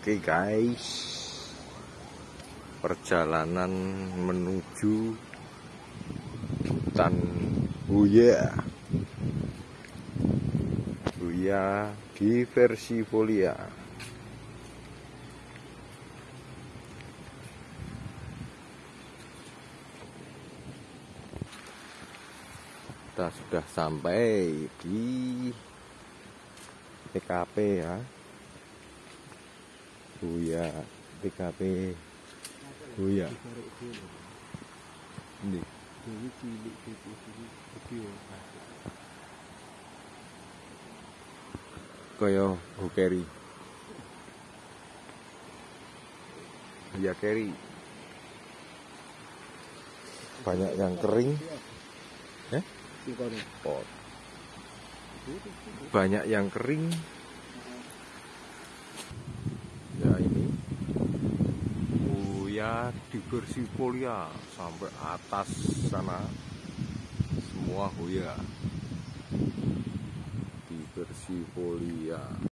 Oke guys, perjalanan menuju hutan Buya diversifolia. Kita sudah sampai di TKP ya, Buya, TKP Buya. Ini koyo Bukeri, Buya Keri. Banyak yang kering, banyak yang kering. Ya ini Buya diversifolia sampai atas sana, semua Buya diversifolia.